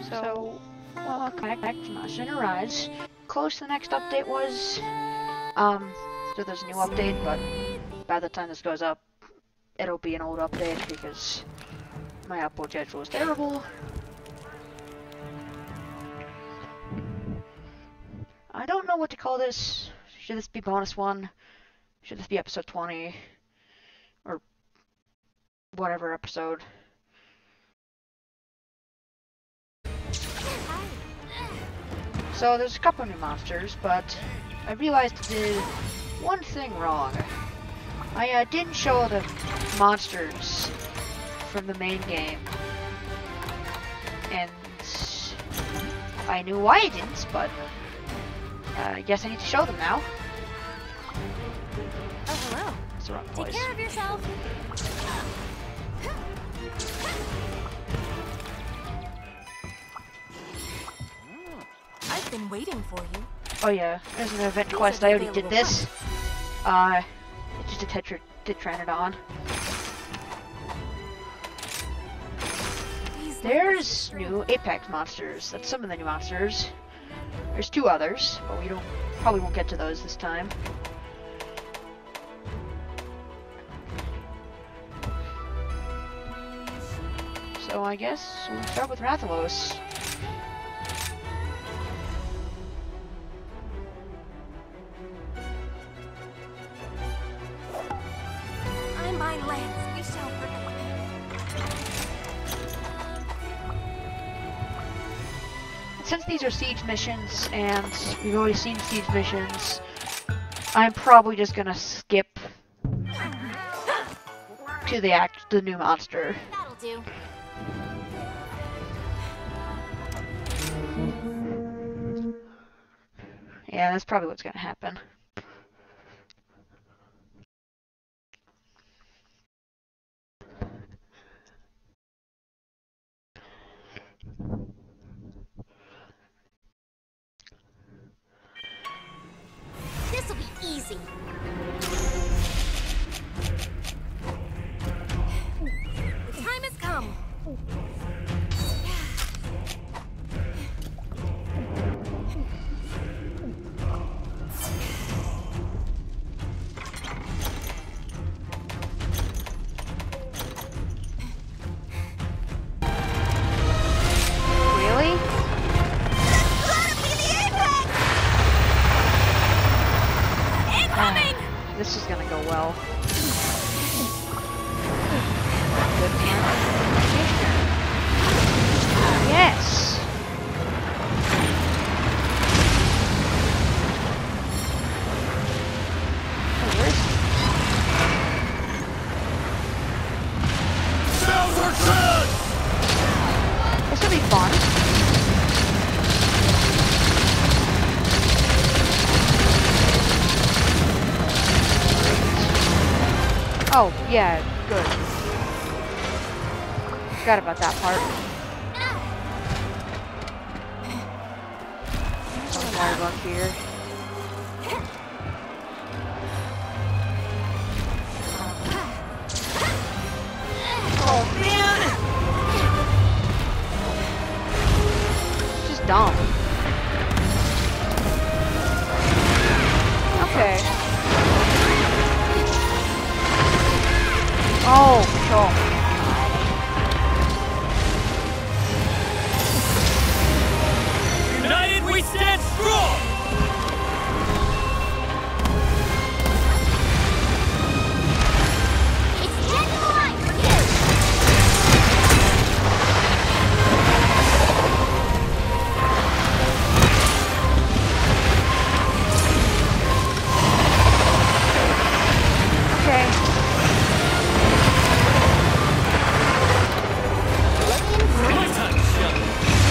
So, connect to Monster Rise. Close to the next update was, so there's a new update, but by the time this goes up, it'll be an old update because my upload schedule is terrible. I don't know what to call this. Should this be bonus 1? Should this be episode 20? Or whatever episode. So there's a couple new monsters, but I realized I did one thing wrong. I didn't show the monsters from the main game. And I knew why I didn't, but I guess I need to show them now. Oh, hello. It's the wrong place. Take care of yourself. I've been waiting for you. Oh yeah, there's an event quest. I already did this. It's just a Tetranodon. There's new Apex monsters. That's some of the new monsters. There's 2 others, but we probably won't get to those this time. So I guess we'll start with Rathalos. I'm my lance. We shall prevail. Since these are siege missions, and we've already seen siege missions, I'm probably just gonna skip to the new monster. That'll do. Yeah, that's probably what's gonna happen. This'll be easy. The time has come. Really? Incoming! This is gonna go well. Yes! Oh, where is he? This will be fun. Oh, yeah, good. Forgot about that part. Some water bug here. Oh, man! It's just dumb. Okay. Oh, sure. United we stand strong! It's deadline for you! Okay. My time to shine.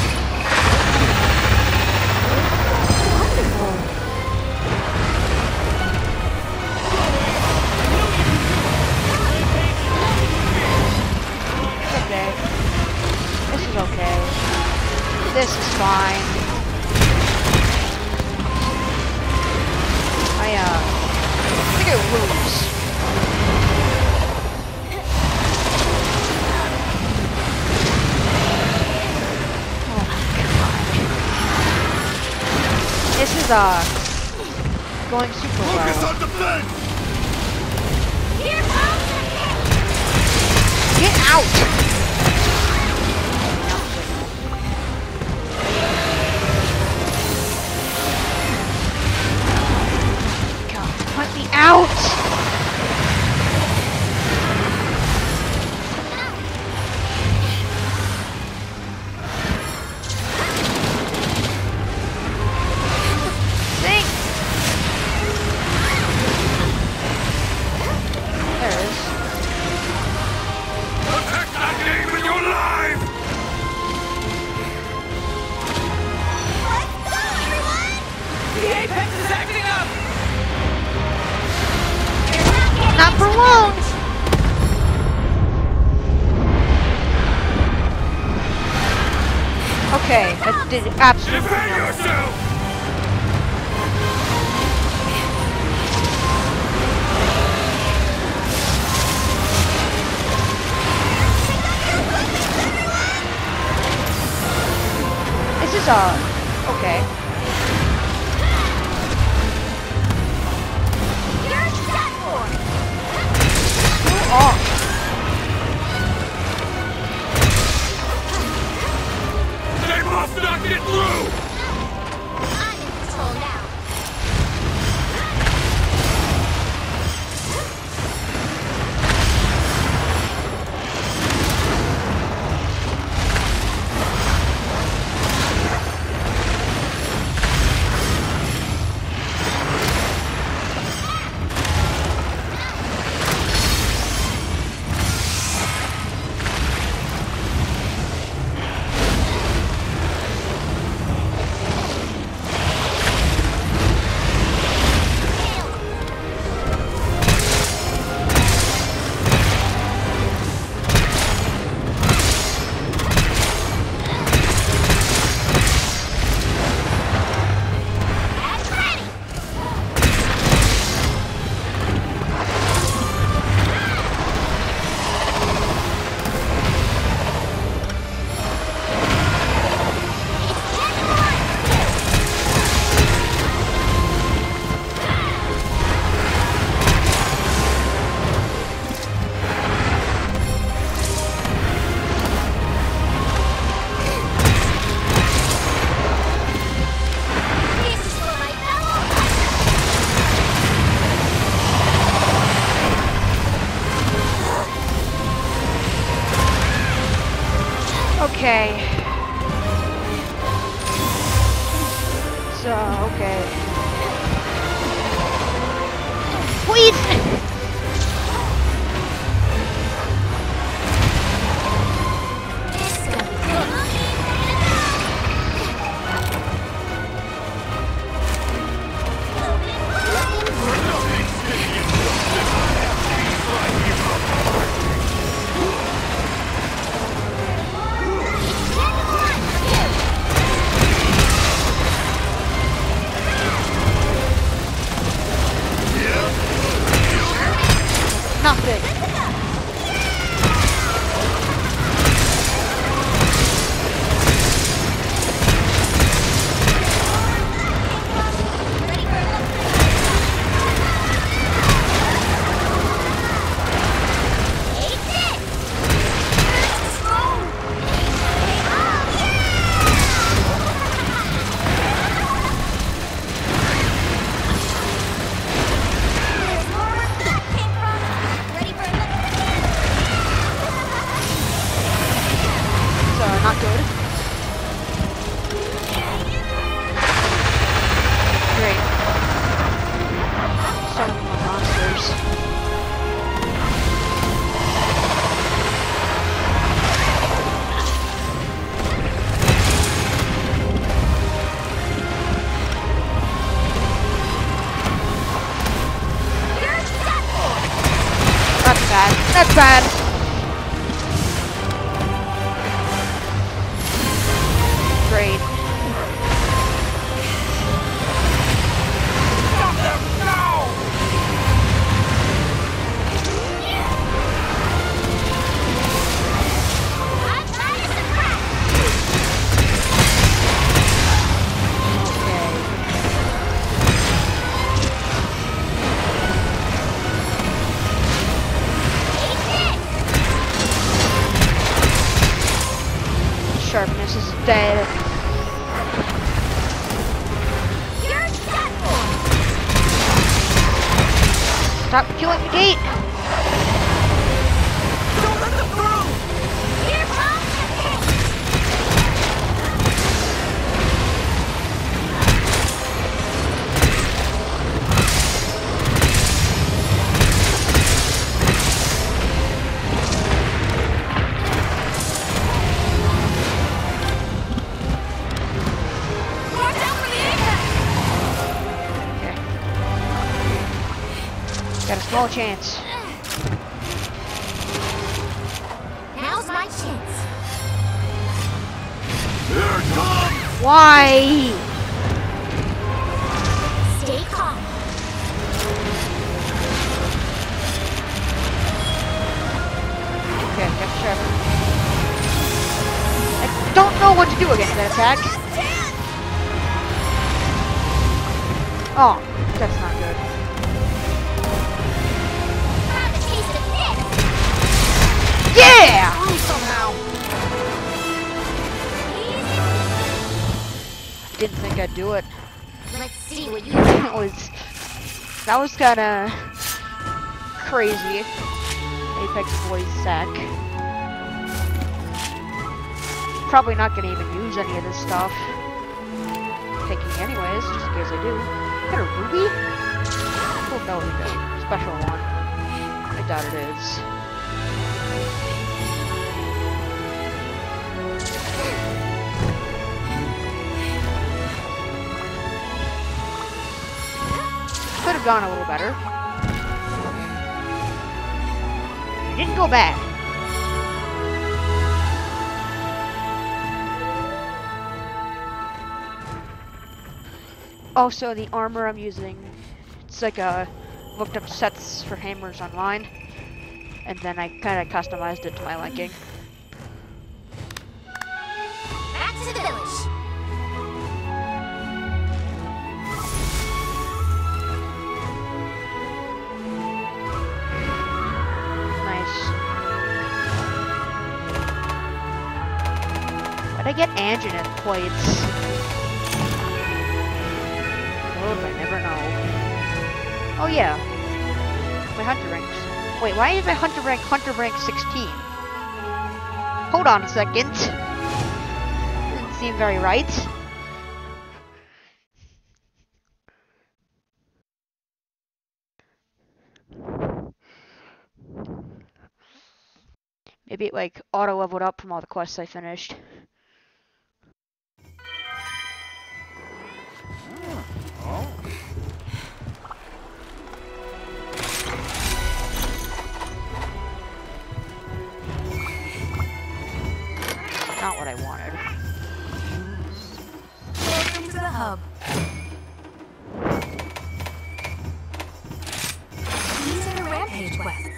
Okay. This is okay. This is fine. I think I lose. Oh. is going super well. on defense! Here comes the hit! Get out! God, put me out! Sink! There it is. Protect that game in your life! Let's go, everyone! The Apex is acting up! Not for long! Okay, I did absolutely Defend nothing. yourself! This is okay. You're set for! Screw off. They must not get through! I'm in control now. Get ready! It's Gen 1! This is for my fellow Okay. So, okay. Please! This is gonna be good. It's Gen 1! Nothing. Ready for a look? Take this! Strong! Oh, yeah! There's more where that came from. Ready for a look? So, not good. Great. So many more monsters. You're set for! That's bad. That's bad. Great. Stop them now! I've got a surprise! Okay. sharpness is dead. You're done. Stop killing the gate! Don't let them through! Here comes the hit. Watch out for the apex! Okay. Got a small chance. Now's my chance. Here it comes! Why? Stay calm. Okay, got sharp. I don't know what to do against that attack. Oh, that's not good. Have a taste of this. Yeah! Through somehow! Didn't think I'd do it. Let's see what you That was kinda crazy. Apex voice sack. Probably not gonna even use any of this stuff. Taking anyways, just in case I do. Got a ruby? Oh no, we got special one. I doubt it is. Could have gone a little better. Didn't go bad. Also, the armor I'm using, it's like looked up sets for hammers online, and then I kind of customized it to my liking. back to the village. Nice. But I get anginate plates. Oh, I never know. Oh yeah. My hunter ranks. Wait, why is my hunter rank 16? Hold on a second. Doesn't seem very right. Maybe it like auto leveled up from all the quests I finished. Not what I wanted. Welcome to the hub. These are the rampage quests.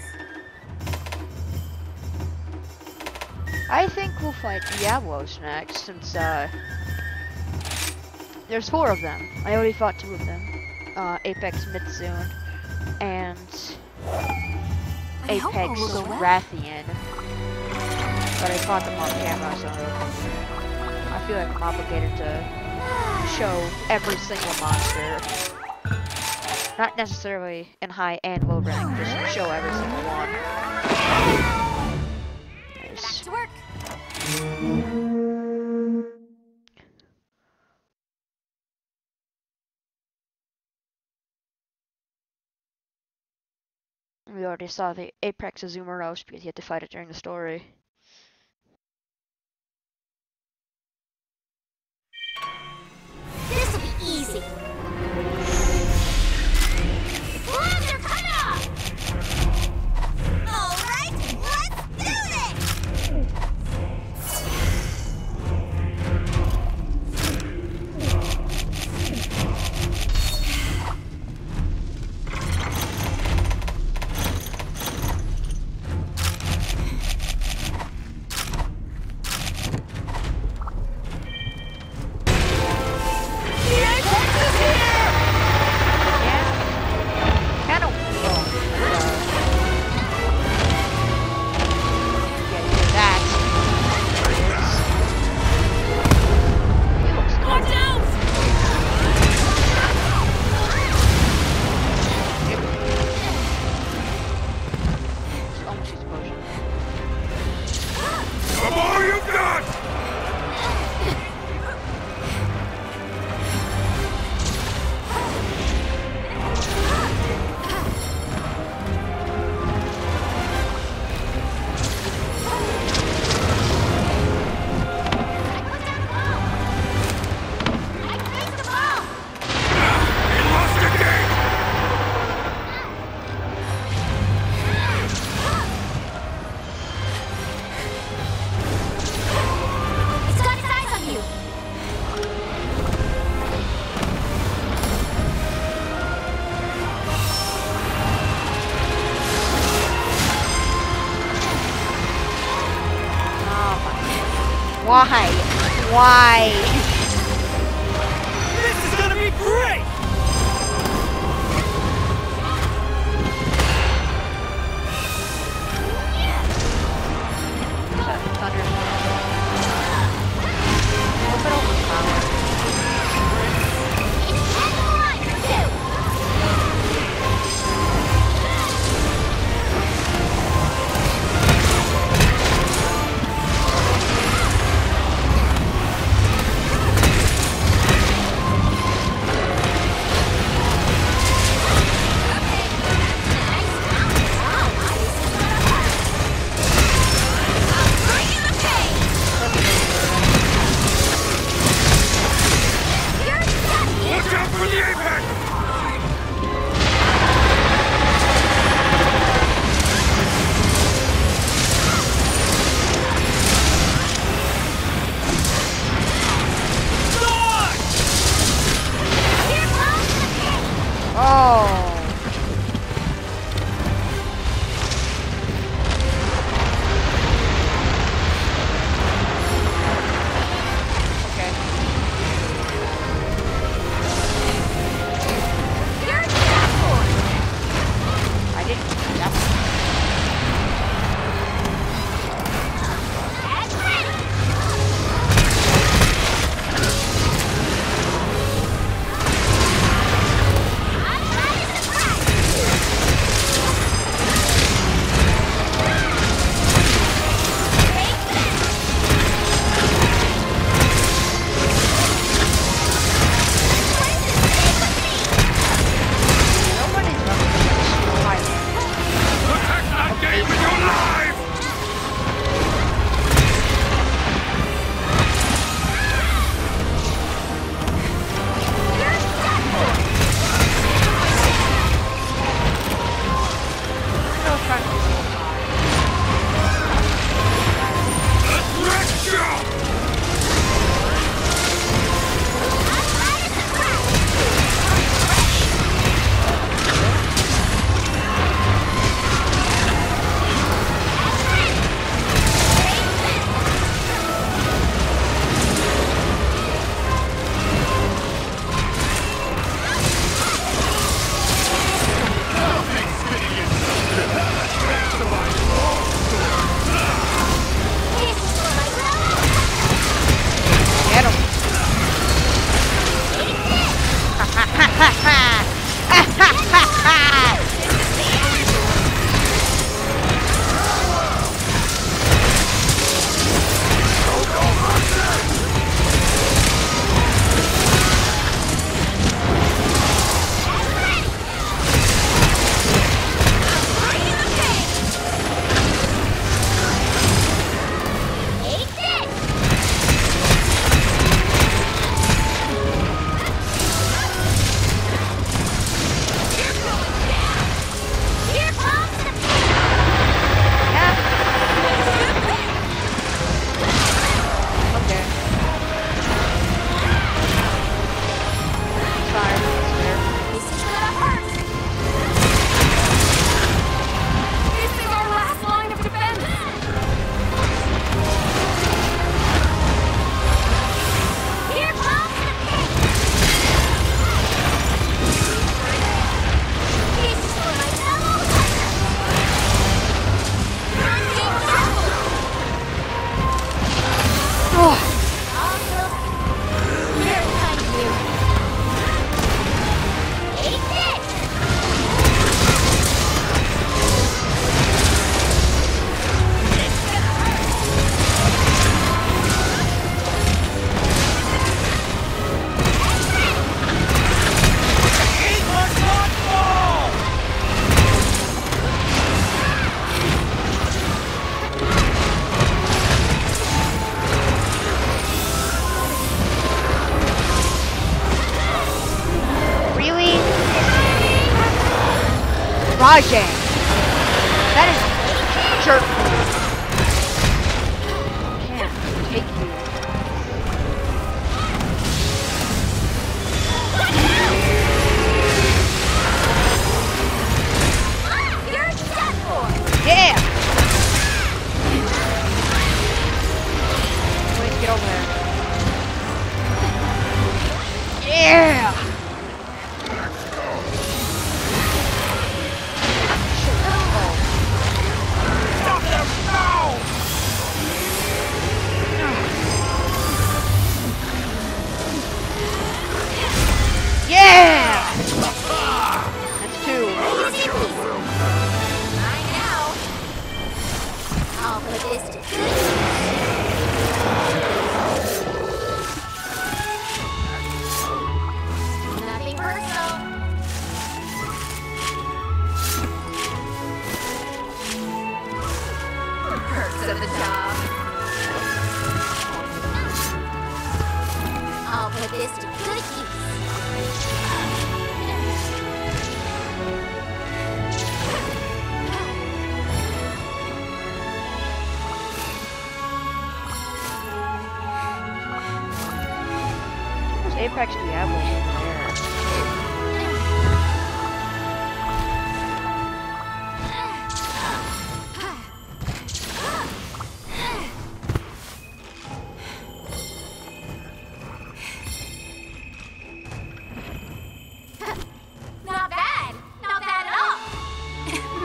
I think we'll fight Diablos next, since there's 4 of them. I already fought 2 of them. Apex Mitsune and Apex Rathian. But I fought them on camera, so I feel like I'm obligated to show every single monster. Not necessarily in high and low rank, just show every single one. Back Nice. to work. We already saw the Apex Azumaros because you had to fight it during the story. This'll be easy. Gloves are coming off! Alright, let's do this! Why? Why? This is gonna be great! Thunder. Hope it overpowers. Watch out for the apex! Oh. Okay. I didn't. Yep. Nobody's running this highway. Protect that game with your life! No trying to go high. Let's go! Get him. Okay. Sorry. This is our last line of defense. Here comes the pig! This is for my fellow Oh. Here comes you! Eat this! Really? Rajang. That is jerk. Can't take you. You're done for! Yeah. Wait, Get over there. Yeah! Stop them now! Yeah! That's two. I know. I'll put this to good use. Nothing personal. Perks of the job. I'll put this to good use. Those Apex Diablos over there. Not bad. Not bad at all.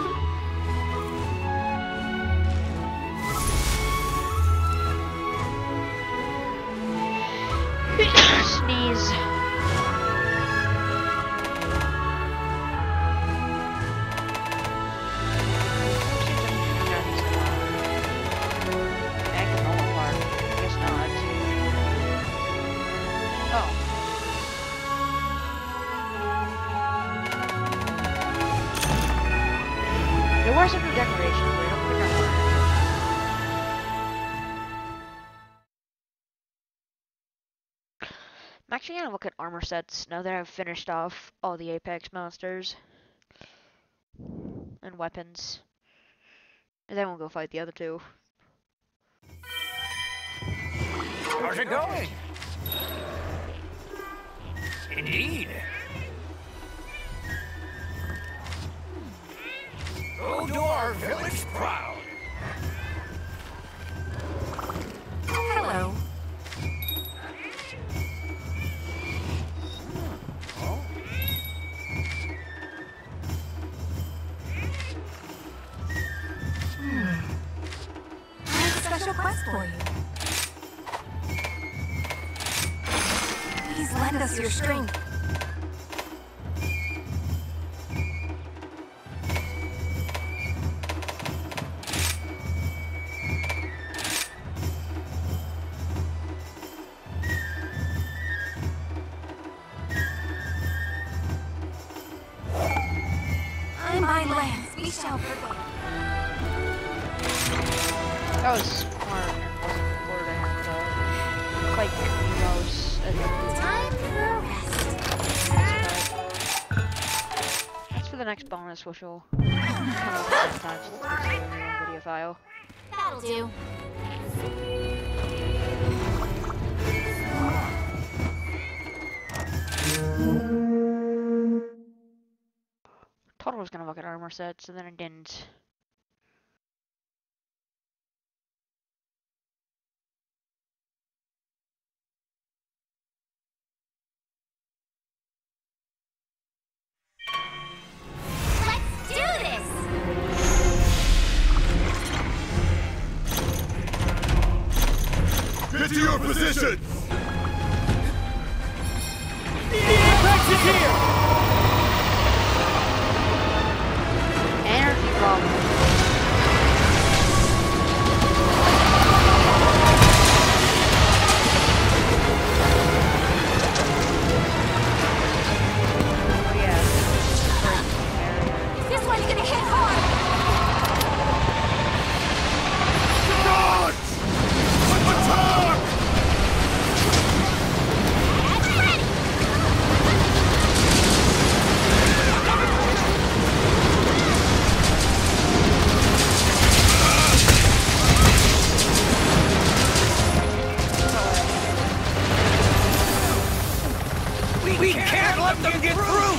Sneeze. There were some new decorations, but I don't think I want it. I'm actually gonna look at armor sets now that I've finished off all the Apex monsters and weapons. And then we'll go fight the other two. How's it going? Indeed. Go do our village proud. Hello. I have a special quest for you. Please lend us your strength. In my lands, we shall prevail. That was smart and wasn't recorded. I have to fight Heroes at the end of Time for a rest. That's for the next bonus, which will come out sometime. So let's get to the video file. That'll do. Total was gonna look at armor sets, and then it didn't. Let's do this! Get to your positions! The Apex is here! Energy problem. Oh yeah. This one's gonna hit hard! Dodge! Attack! That's ready! We can't let them get through!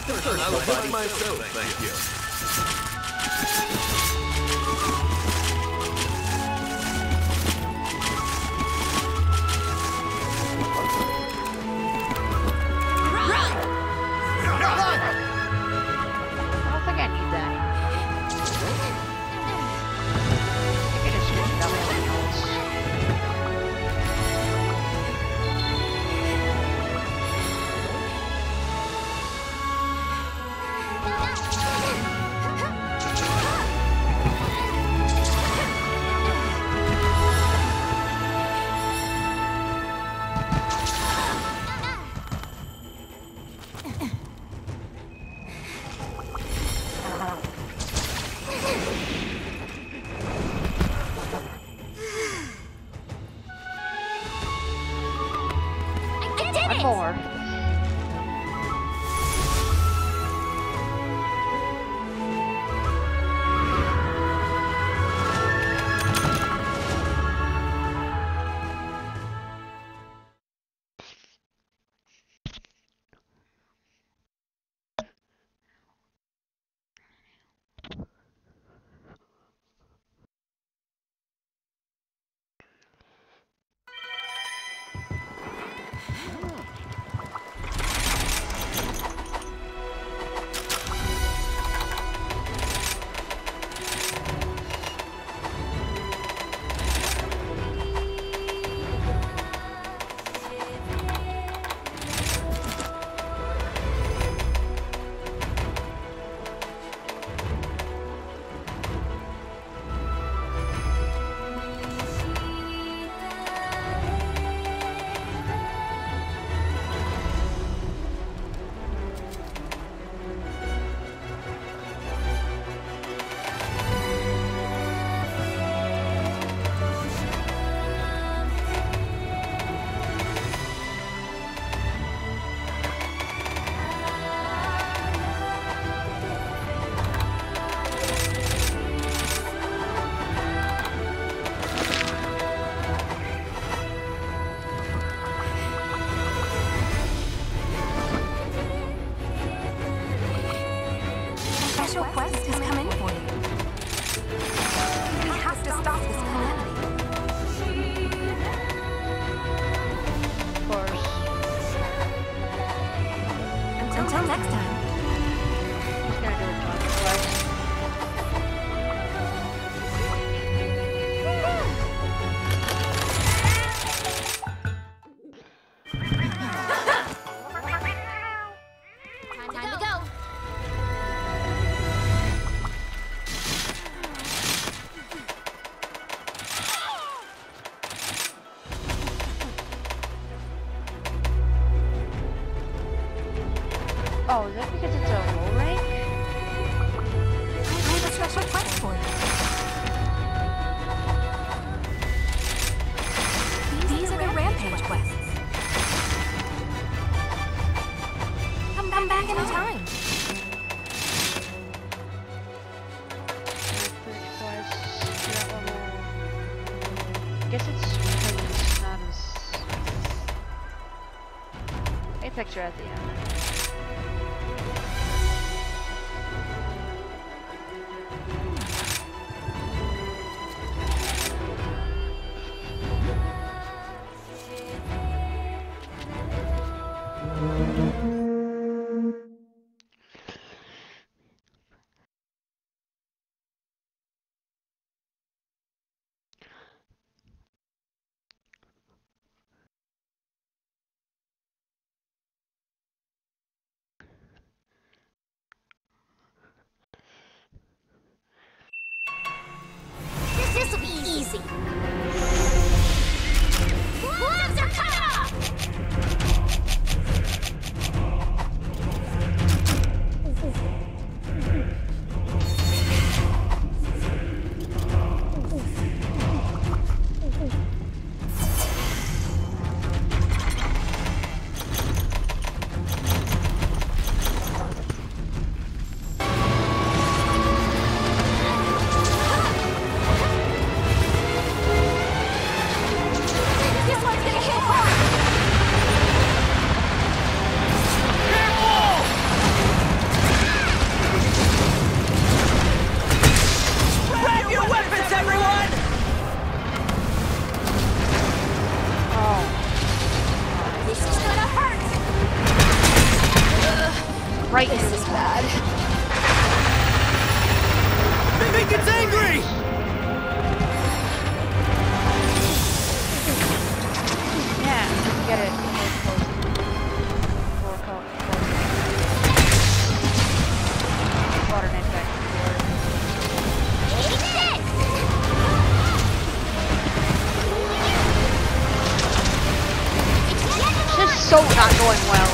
Not the first, I'll help myself, thank you. I don't think I need that. I can just switch it out with something else. I did One it! more. Special quest has come in for you. We have to stop this calamity. Of course. Until next time. Just gonna do it twice. Time to go. Oh, is that because it's a low rank? I have a special quest for you. These are the rampage quests. Come back anytime. Guess it's because it's not as Apex are at the end. right This into is the bad. They think it's angry! Yeah, get it. Water infection. It's just so not going well.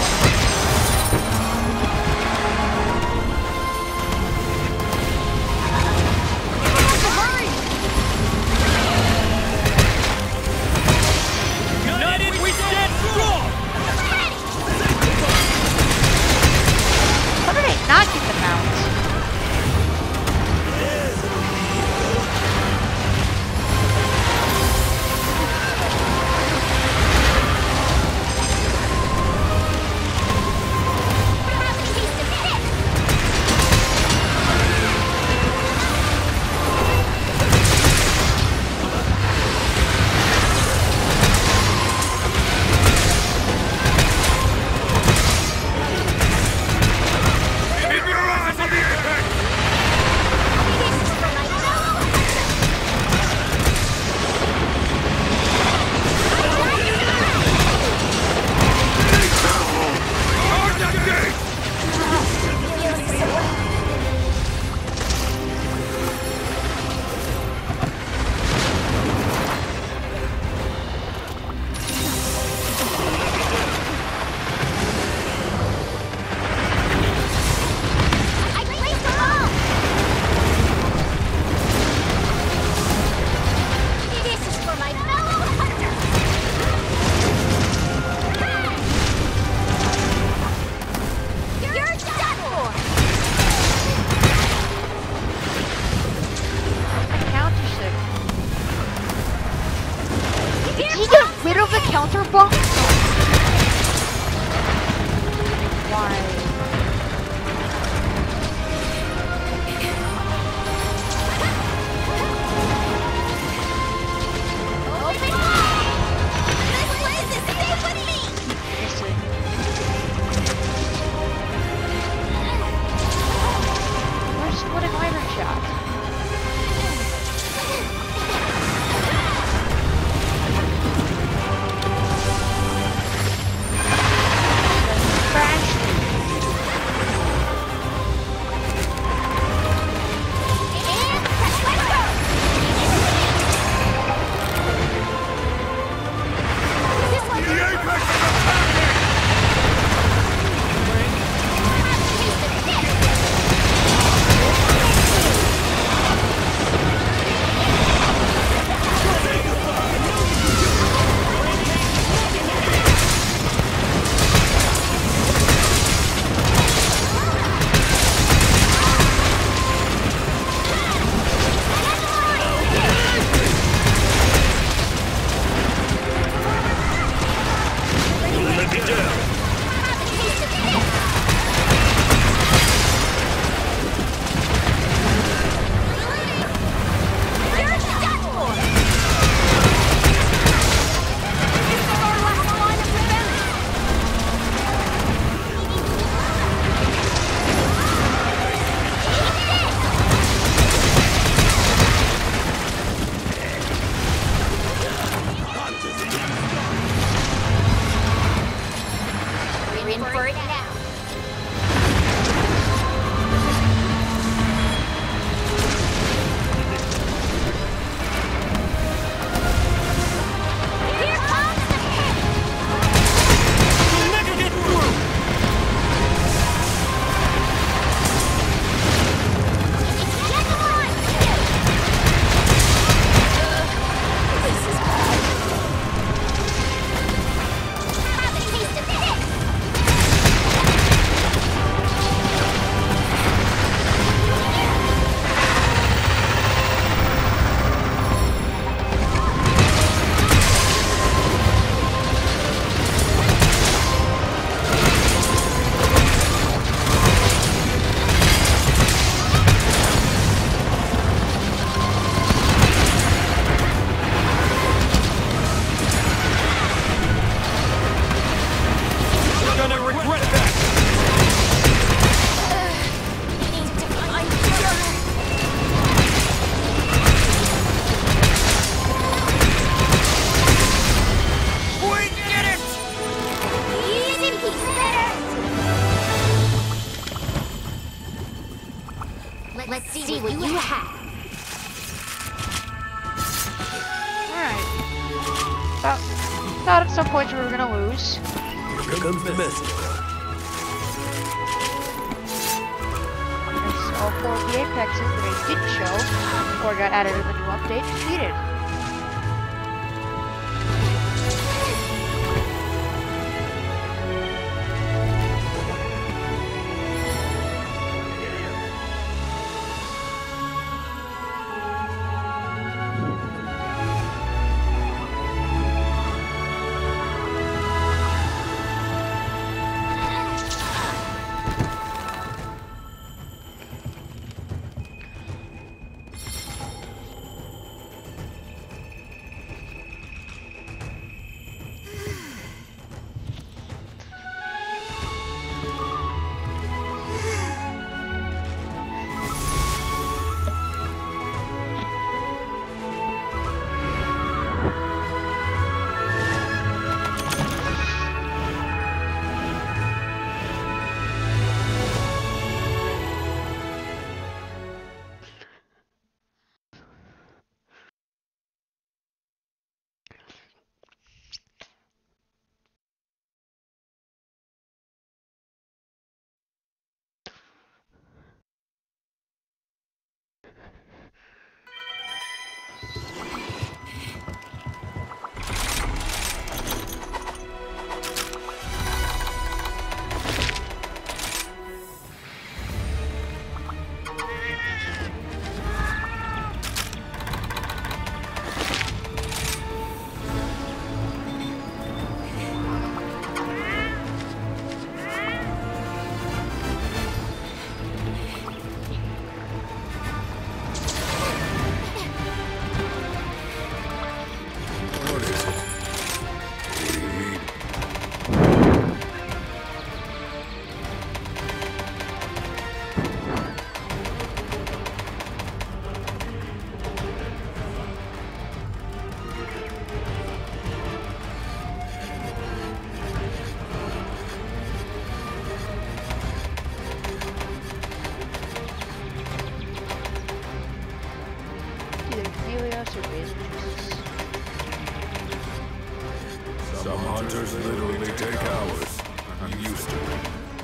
United we stand strong! How did I not get the mount? Keep your eyes on the ahead! Guard the gate! I placed them all! This is for my fellow hunter! You're done for! Counter stick. Did he get rid of the counter bomb? Why? Open up! This place is safe with me! Where's splitting iron shot? see what you have. Alright. Thought at some point we were gonna lose. Here comes the message. As all 4 of the apexes that I didn't show, or got added in the new update, defeated. Some hunters literally take hours. I'm used to it.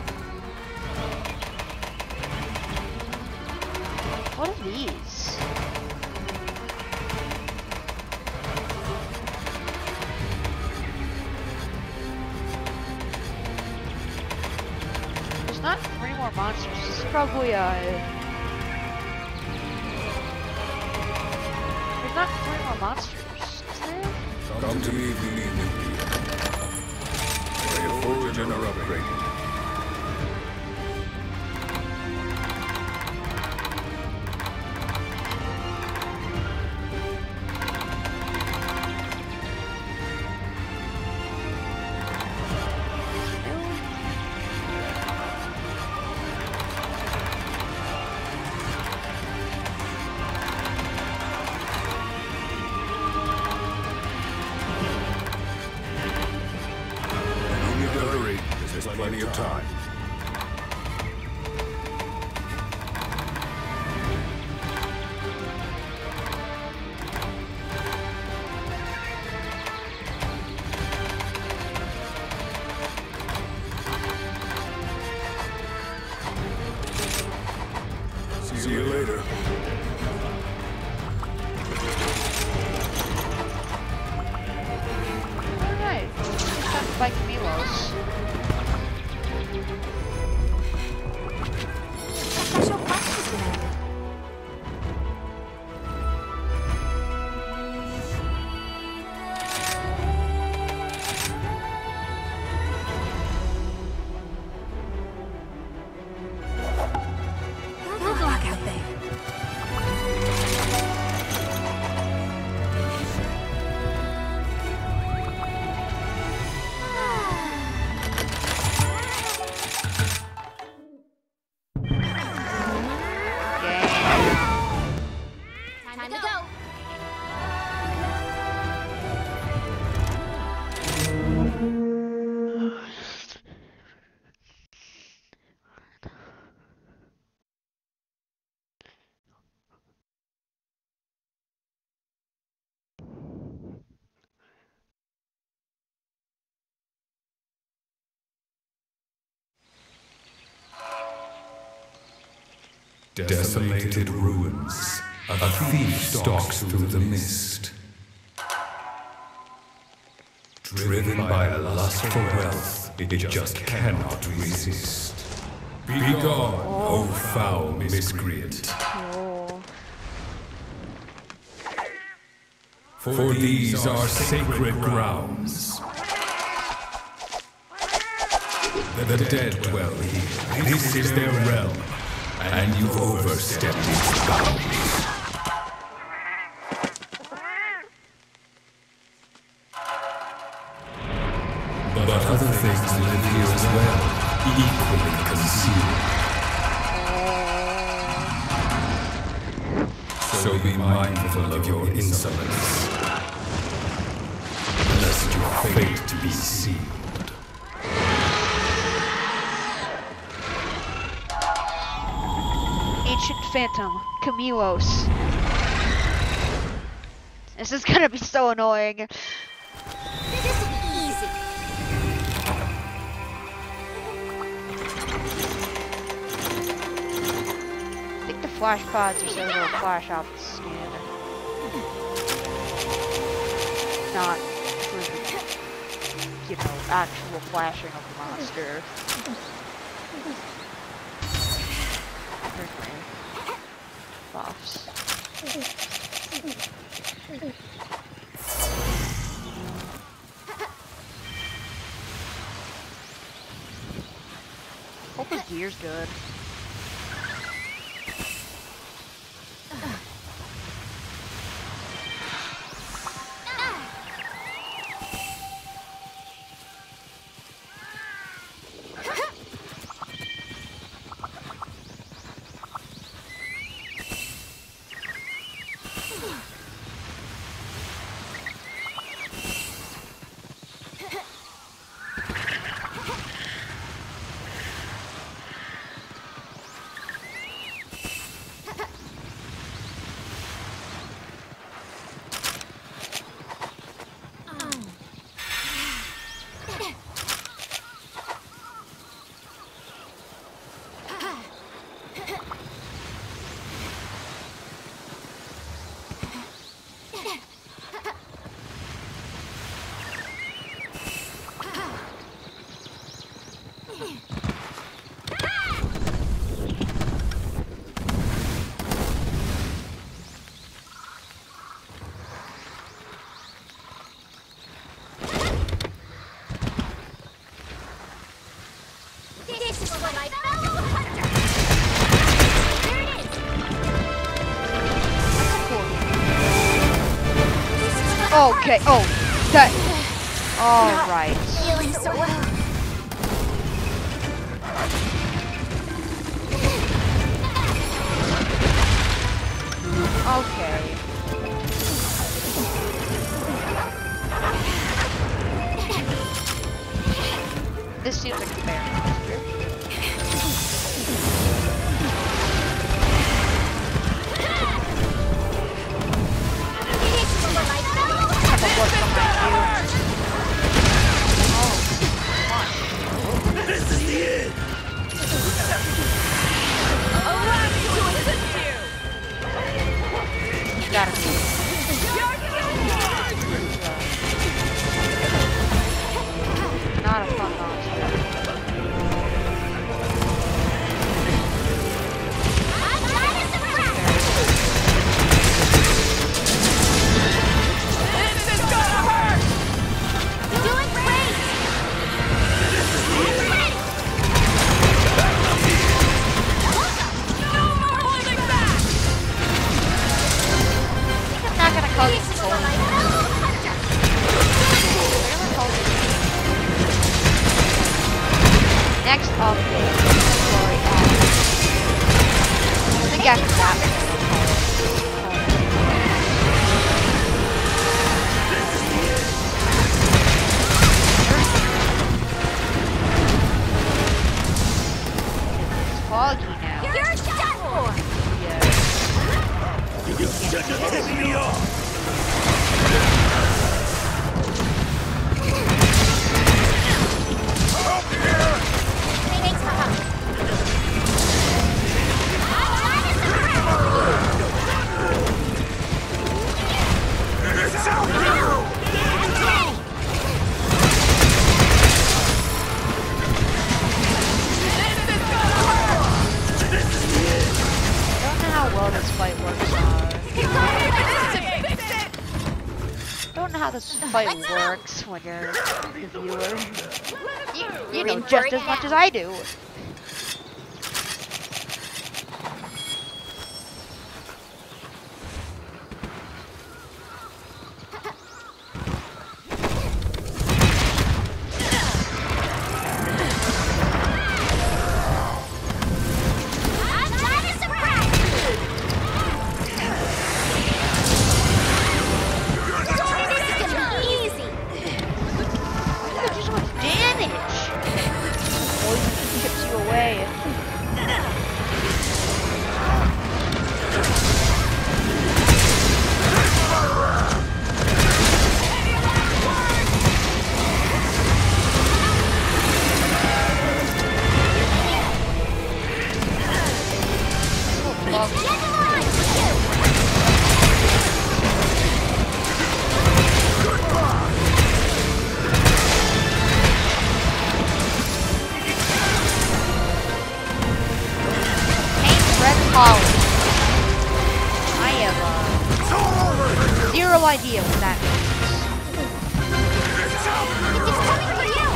What are these? There's not 3 more monsters. This is probably There's not 3 more monsters, is there? Come to me if you need me. Your fortune are upgraded. There's plenty of time. See you later. Alright. Time to fight Milos. Special quest has been added. Good luck out there. Desolated ruins. A thief stalks through the mist. Driven by a lust for wealth, it just cannot resist. Begone, O foul miscreant. Oh. For these are sacred grounds. The dead dwell here. This is their realm, and you've overstepped its bounds. But other things live here as well, equally concealed. So be mindful of your insolence, lest your fate be sealed. Ancient Phantom, Camilos. This is gonna be so annoying. This will be easy. I think the flash pods are so they'll flash out the skin. Not for, you know, actual flashing of the monster. Buffs. Hope his gear's good. This is for my fellow hunter. Here it is. Okay, oh, that. Alright. Feeling so well. Okay. This seems like a fair monster. This is for my fellow Have a look behind you. Oh, This is the end! gotta be. Not a fun monster. I'm trying to surprise. This is gonna hurt! Doing great. No more holding back! I'm not gonna call This this is for gold. my fellow hunter. Next update. Sorry, I think after that we're gonna call it. It's foggy now. You're done for. Yeah. You shouldn't have tipped me off! Thanks for help. I'm trying to this fight works when you're the viewer. You know just as much as I do. Idea what that means. It's coming for you!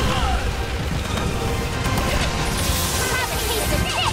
Have a taste of this!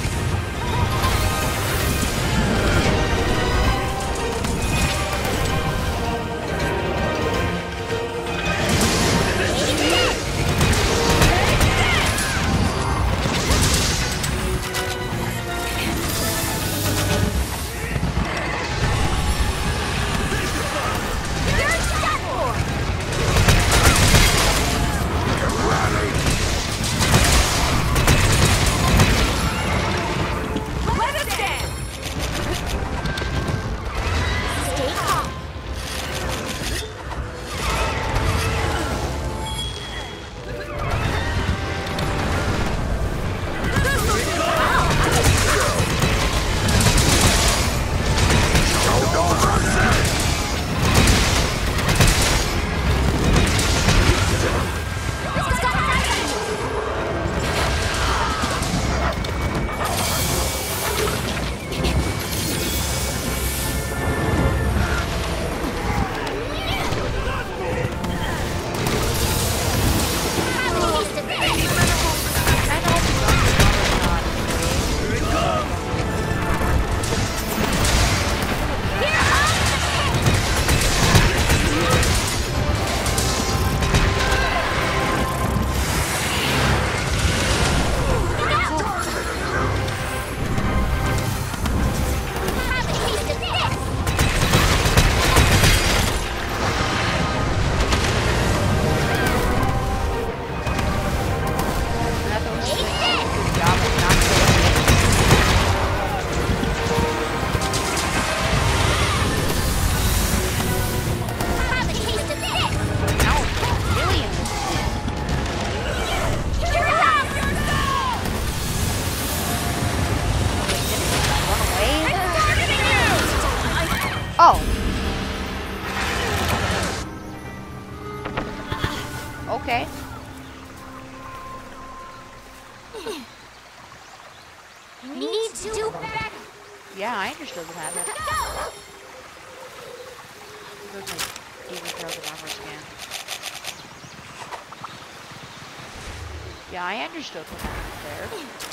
Oh. Okay. Need to do better. Yeah, I understood what happened. There's my Demon Throws and armor scan. Yeah, I understood what happened there.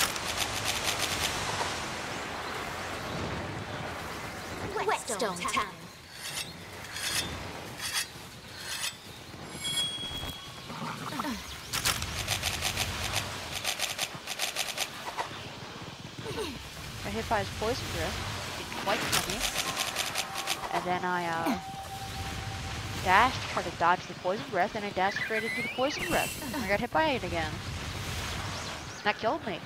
Whetstone time. I hit by his poison breath. Did quite funny. And then I dashed, tried to dodge the poison breath, and I dashed straight into the poison breath. I got hit by it again. That killed me.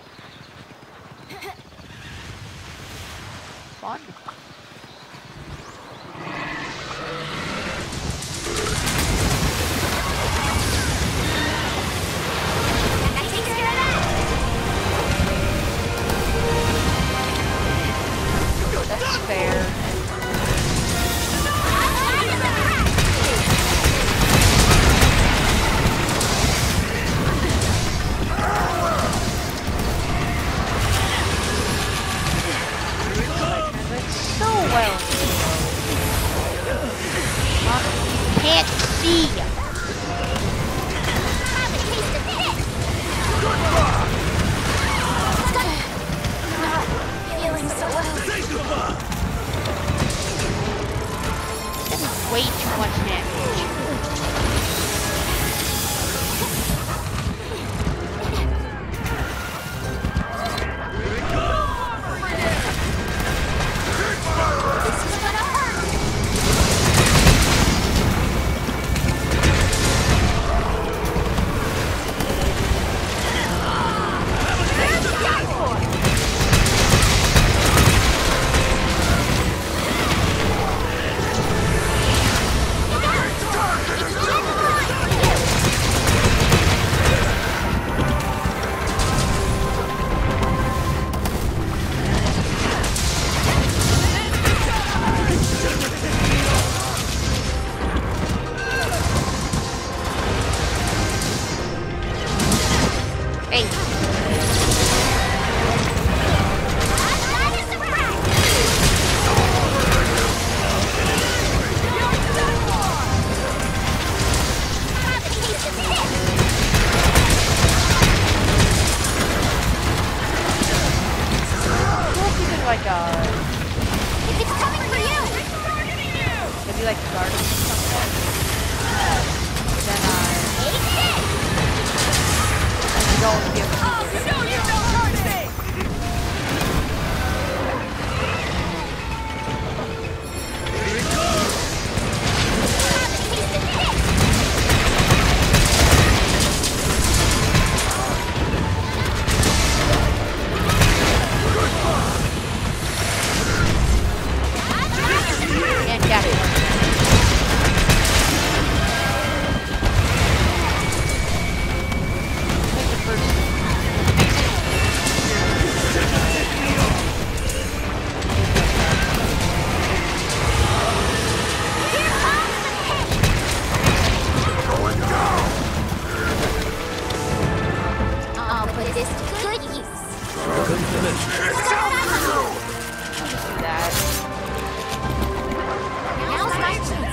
Fun. That takes care of that. That's fair. So all the vehicles. Show you no mercy! And got it. Take the first. I'll put this to good use. Do that. Now's my chance.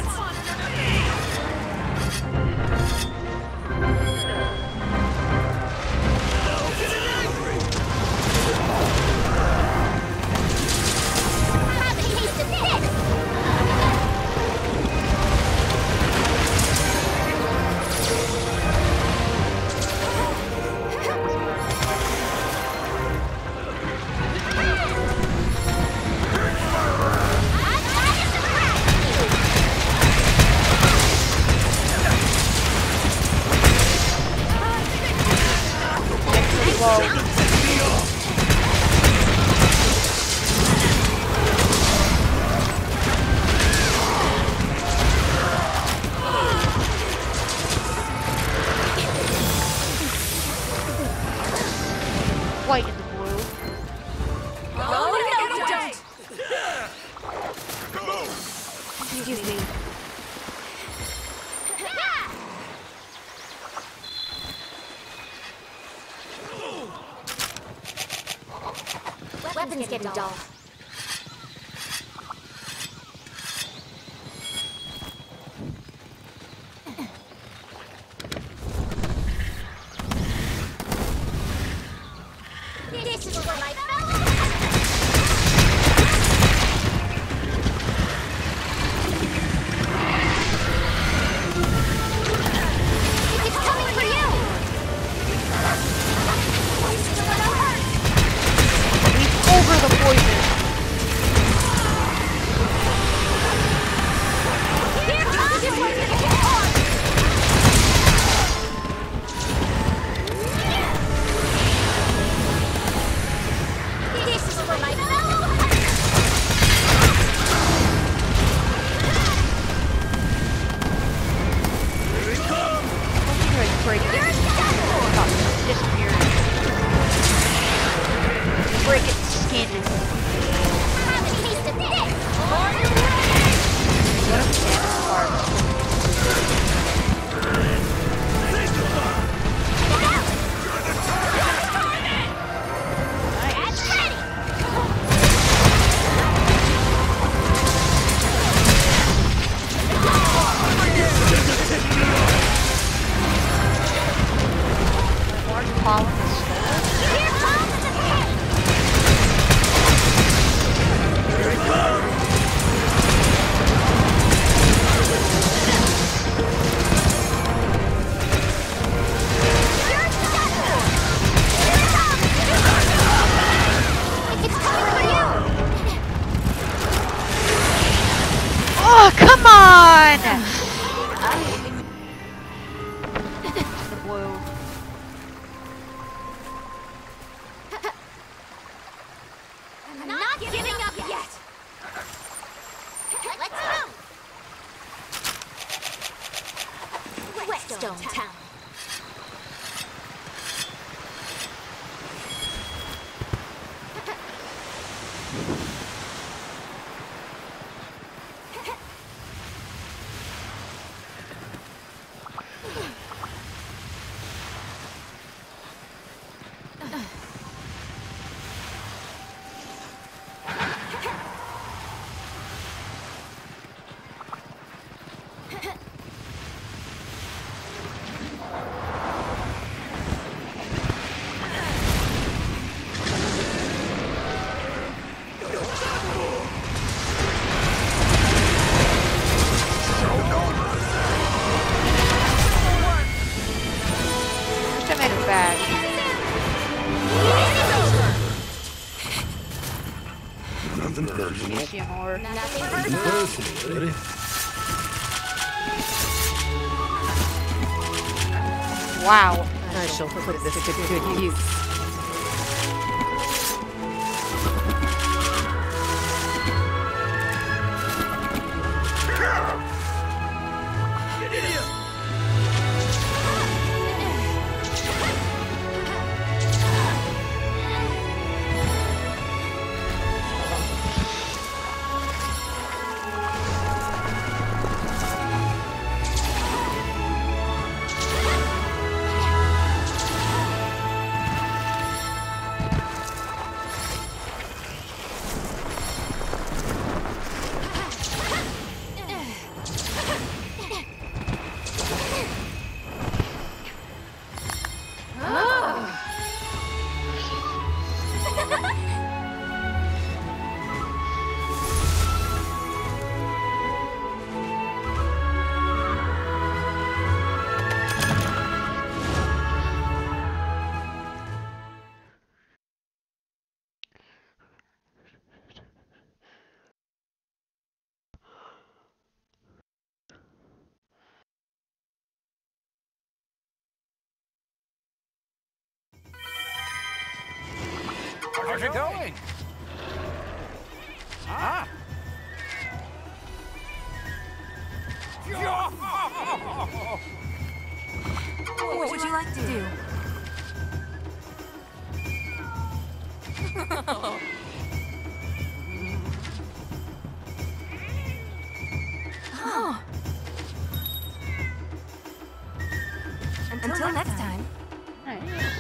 Have a taste of this. Whoa. White and blue. Excuse me. Weapons getting dull. This is for my fellow. It's coming for you. This is gonna hurt. Leap over the poison. Here comes this one's gonna get hard. This is for my fellow. Break it. You're done. Stop. Disappear. Break it. Skin it. Have a taste of this. What if it's apart? Get ready. Orange pollen is stolen. Here comes the pit. You're done for. Here it comes. It's coming for you. Oh, come on! The blue. I'm not giving up yet. Let's go. Whetstone Town. Wish I made it bad. Nothing personal. See more. Nothing Nothing personal. personal, buddy. Wow. I shall put this to good use. How's it going? Ah! What would you like to do? Oh. Until next time. Nice.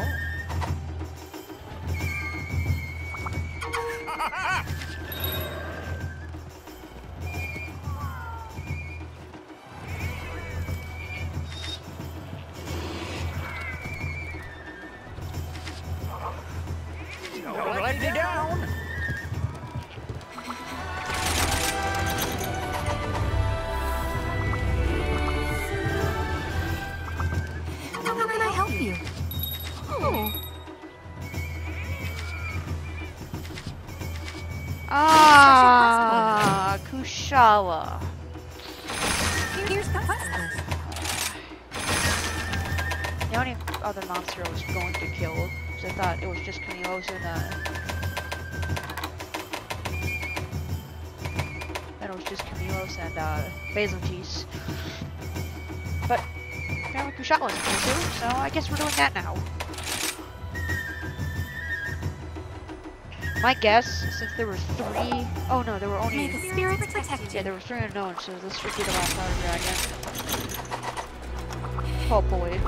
Don't let me down. How can I help you? Oh. Ah, Kushala. Here's the quest list. The only other monster I was going to kill, because I thought it was just Kamios and then it was just Kamios and Basil Cheese. But apparently Kushala's in here too, so I guess we're doing that now. My guess, since there were 3, oh no, there were only, May the spirits protect yeah, you. there were 3 unknowns, so this should be the last Outer Dragon. Hopefully.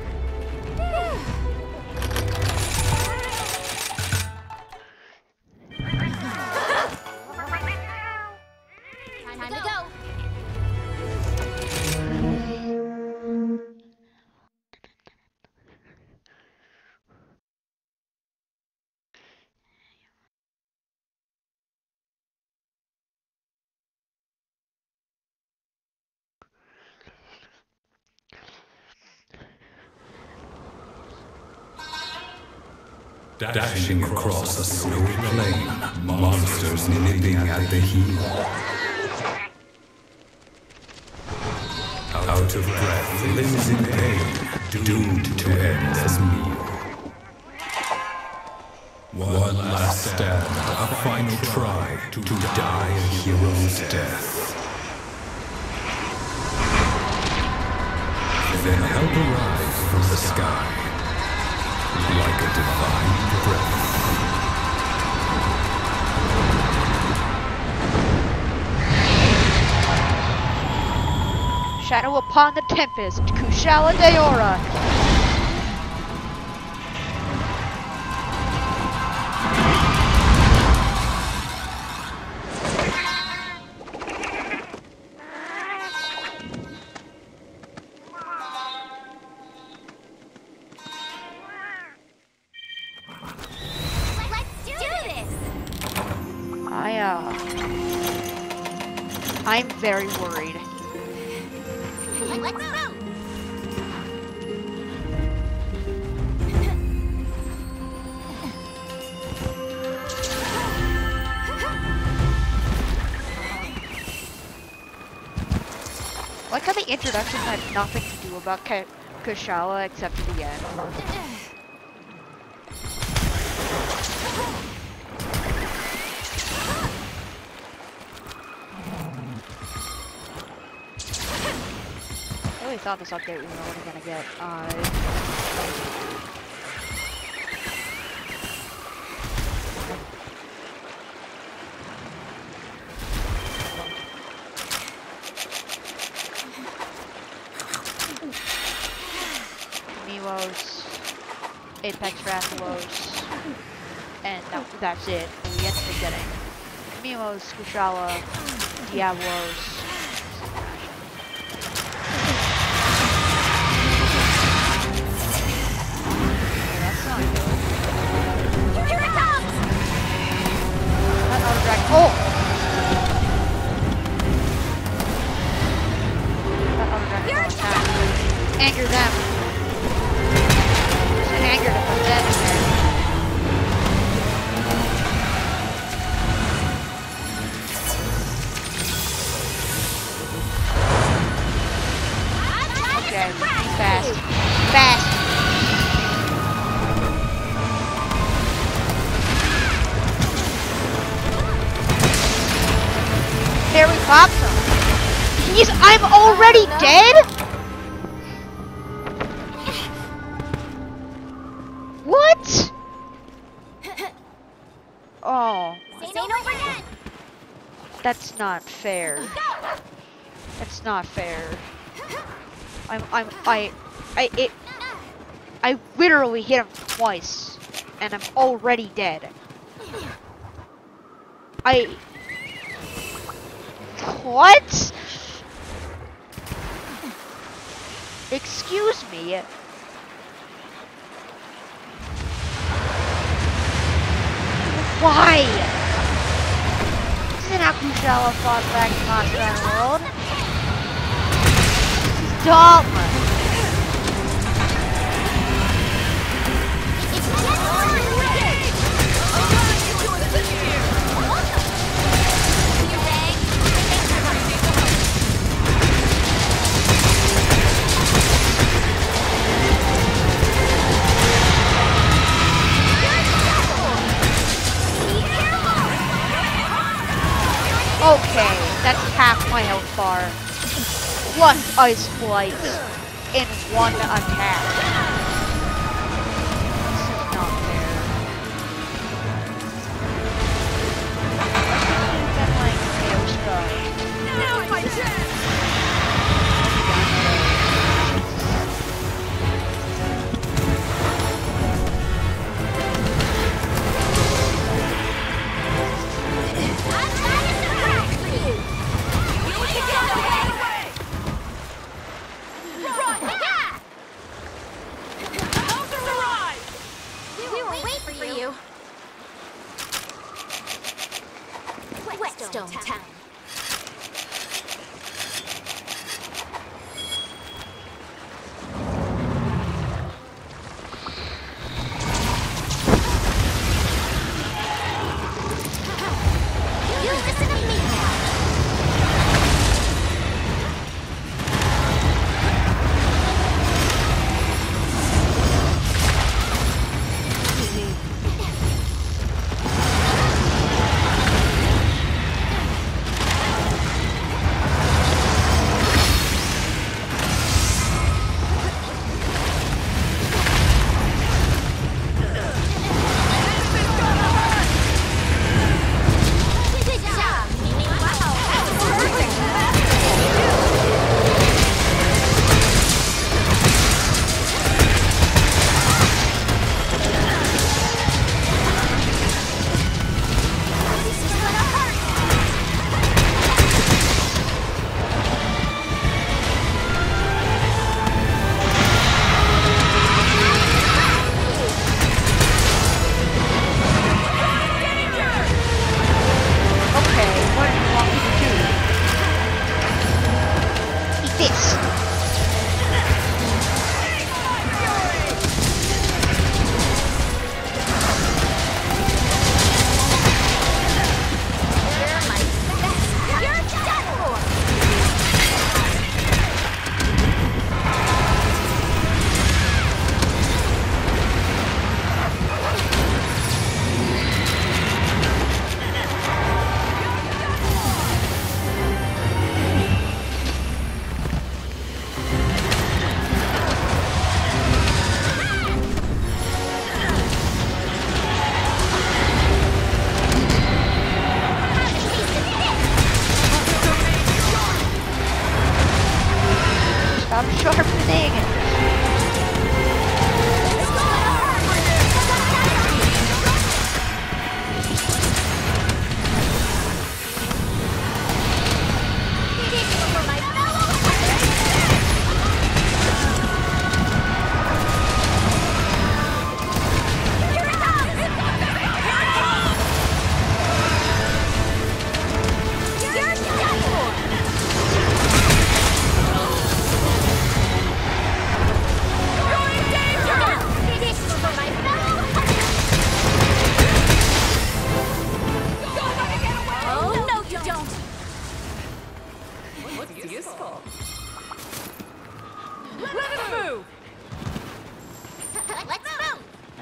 Time to go. Dashing across a snowy plain, monsters nipping at the heel. Out of breath, limbs in pain, doomed to end as meal. One last stand, a final try to die a hero's death. Then help arrive from the sky, like a divine breath. Shadow upon the Tempest, Kushala Daora. Let's do this. I'm very worried. Let's go. how the introduction had nothing to do about Kushala except for the end. I really thought this update we were only gonna get Milos, Apex Rathalos, and that's it. We ended up getting Milos, Kushala, Diablos. That's not good. Here it comes! That auto drag. Oh! That auto drag will attack. Anger them. There's an anger to put that in there. Okay, fast. Fast! There we popped him. He's- I'm already dead?! What?! Oh, Say no more yet! that's not fair. That's not fair. I literally hit him twice, and I'm already dead. What? Excuse me. Why? This isn't how Kushala fought back in Monster World. This is dumb. Okay, that's half my health bar. Plus ice flight in one attack. This is not fair. Then like Neostra. Now it's my chance! We will wait for you. Whetstone Town. You listen to me now.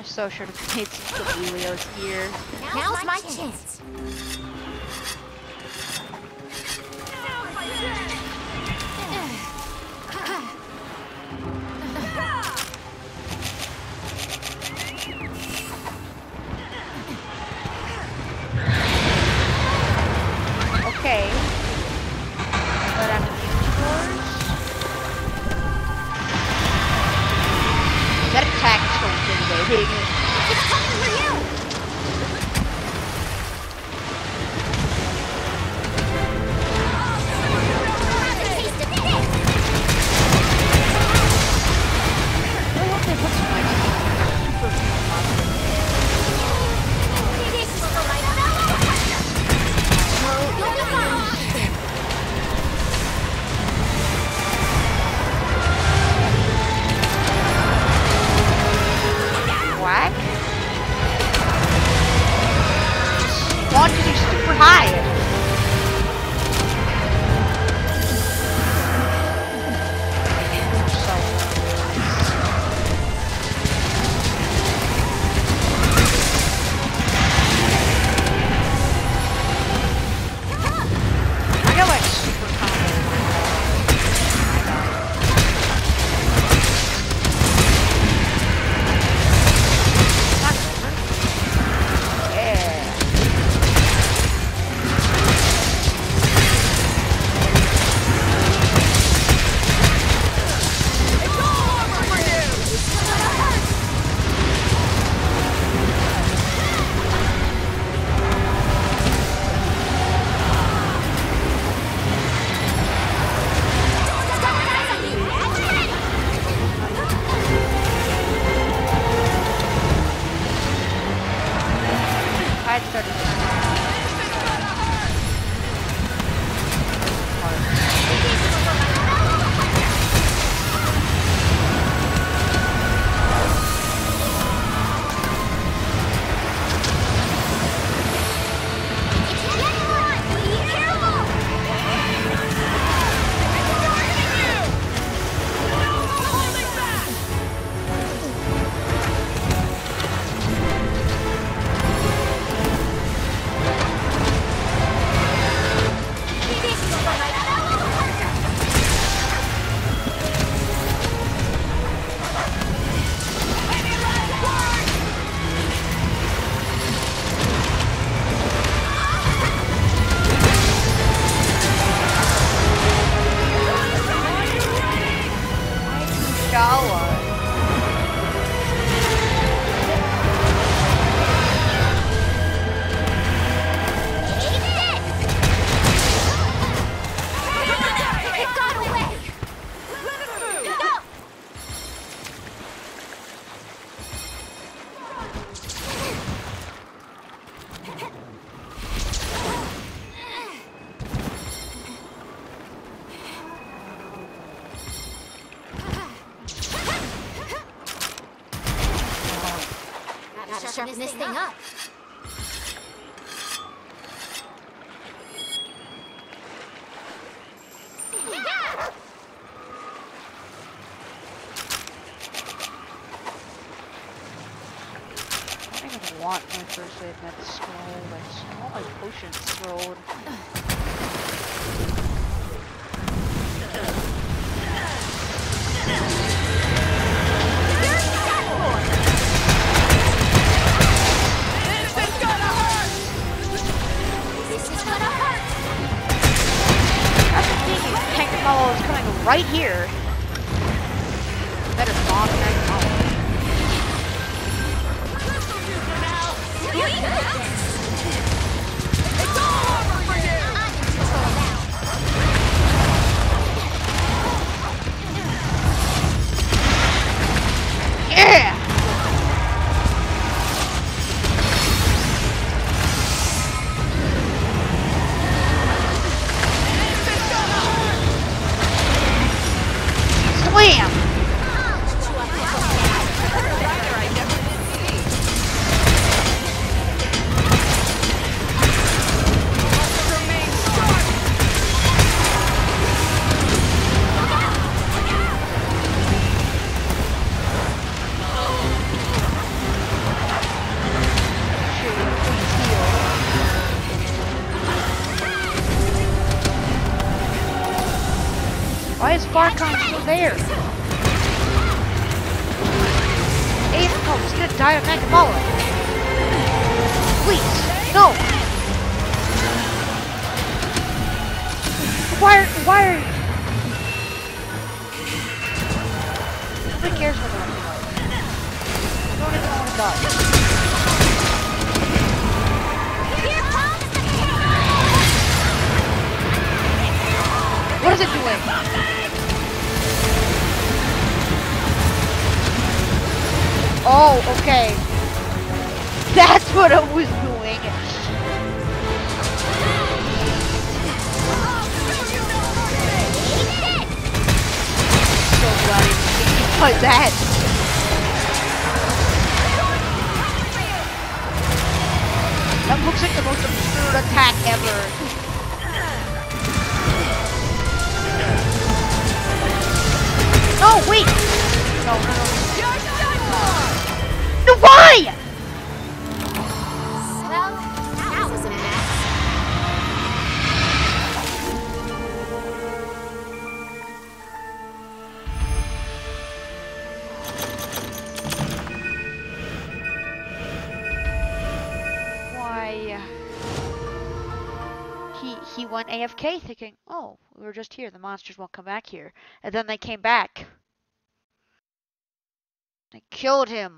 so should have made some Helios gear. Now's my chance. Okay. But I'm yours. That attack is so intimidating. It's coming for you! Have a taste of this! I hope they put some like super This is for my fellow hunter! You'll be fine! whack. Launches you super high. I got like super combo. Yeah. I started. Sharpen this thing up. I don't even want my first aid med scroll. I want my potions scrolled. This is gonna hurt! That's the thing, Tank Apollo is coming right here. Better bomb Tank Apollo. It's all over for you! I'm in control now. Yeah! Slam! I'll let you up Farcon's still there. Oh, he's gonna die of Magdamala. Please, no. Why are nobody cares what they're like. Don't even want to die. Here comes the king! What is it doing? Oh, okay. That's what it was doing. So glad it does that. That looks like the most absurd attack ever. No, wait! No. No, why? Well, that was a mess. Why? He went AFK thinking, oh, we were just here, the monsters won't come back here. And then they came back. They killed him.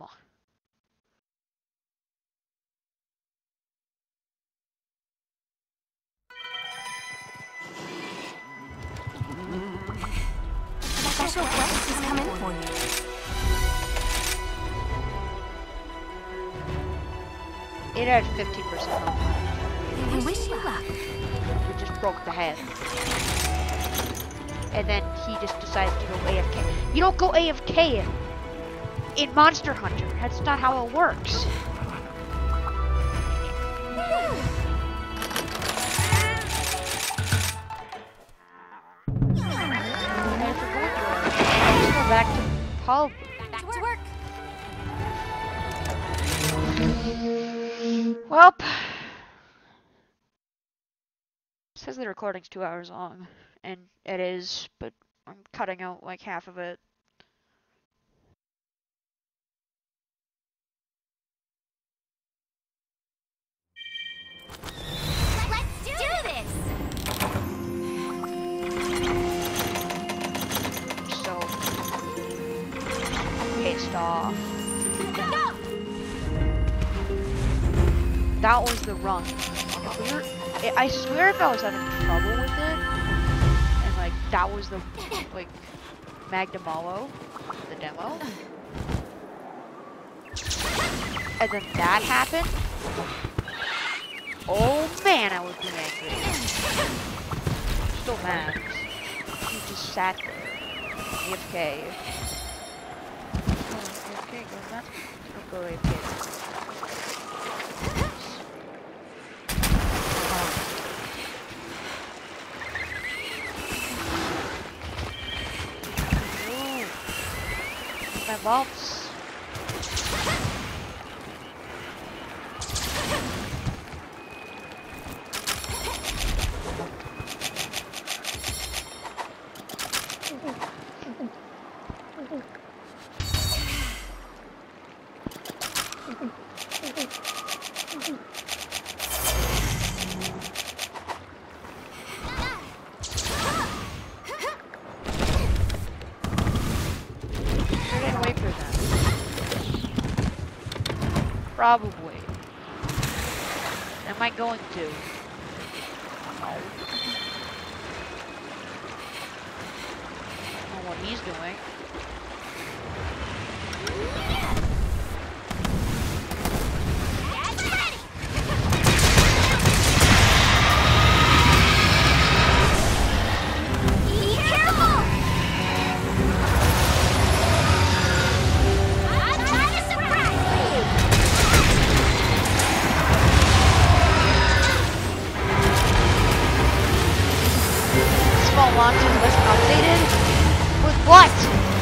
Special quest is coming for you. It had 15% off. I wish you luck. It just broke the head. And then he just decided to go AFK. You don't go AFK in Monster Hunter. That's not how it works. Let's go back to Paul. Back to work. Well, it says the recording's 2 hours long, and it is, but I'm cutting out like half of it. Let's do this! So pissed off. Go! That was the run. If we were, I swear if I was having trouble with it, and like that was the like Magdamalo, the demo, and then that happened. Oh man, I would be angry. Still mad. He just sat there. AFK. AFK, go nuts. Don't go AFK. My vaults. Probably. Am I going to? No. I don't know what he's doing. Get ready! Be careful! I'm trying to surprise you! Small launches wasn't updated? With what?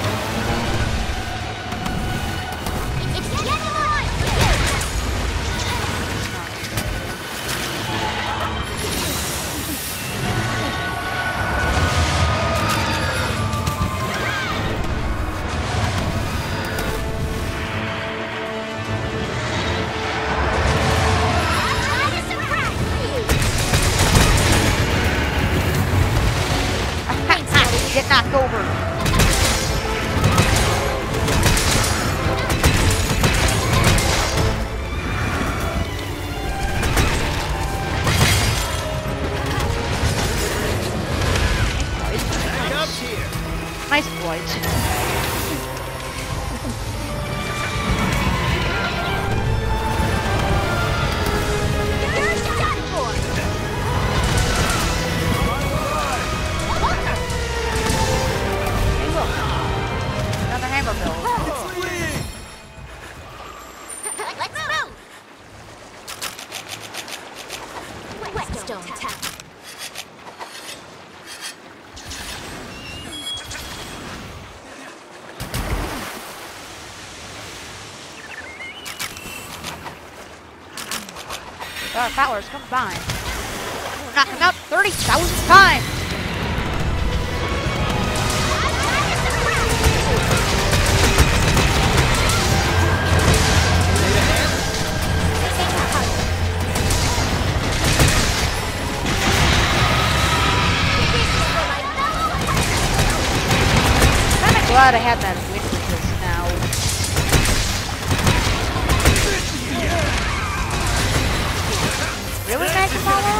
Fowler's coming by. Oh, knocking out 30,000 times. Glad I had that win with this now. Really, Magdamalo?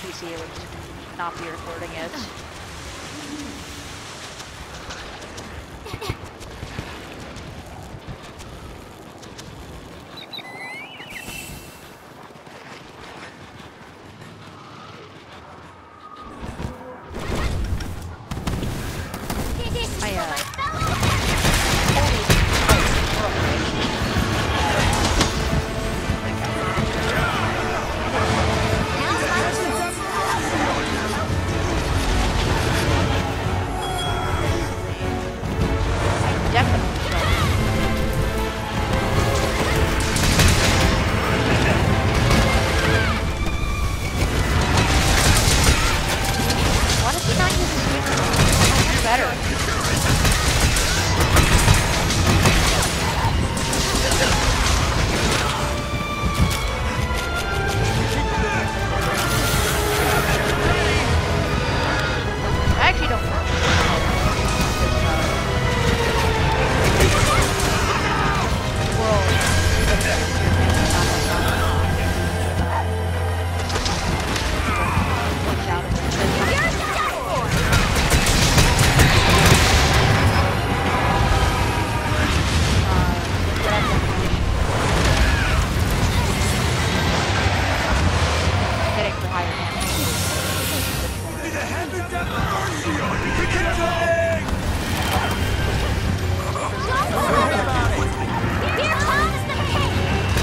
PC, it would not be recording it. This is for my fellow. Definitely. Why does he not use his speaker? Much better. I actually don't know. Getting for higher Here comes the king.